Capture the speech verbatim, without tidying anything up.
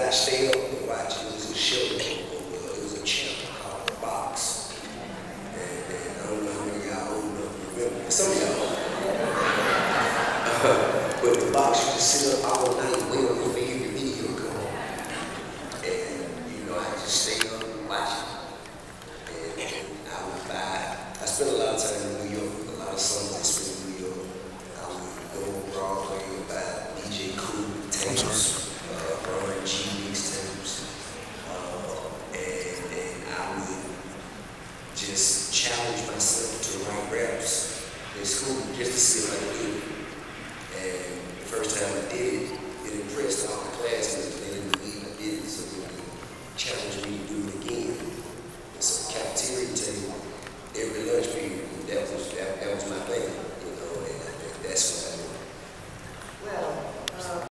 I stayed up and watched. It was a show, or it was a channel called The Box. And, and I don't know how many of y'all old enough to remember. Some of y'all. Uh, but The Box, you just sit up all night waiting on your favorite video to come on. And, you know, I just stayed up and watched it. And, and I would buy, I spent a lot of time in New York. A lot of summers I spent in New York. I would go on Broadway and buy D J Cool tapes. Run G mixtapes, uh, and, and I would just challenge myself to write raps in school just to see if I could do it. And the first time I did it, it impressed all the classmates, but they didn't believe I did it, so they challenged me to do it again. And so cafeteria table, every lunch period,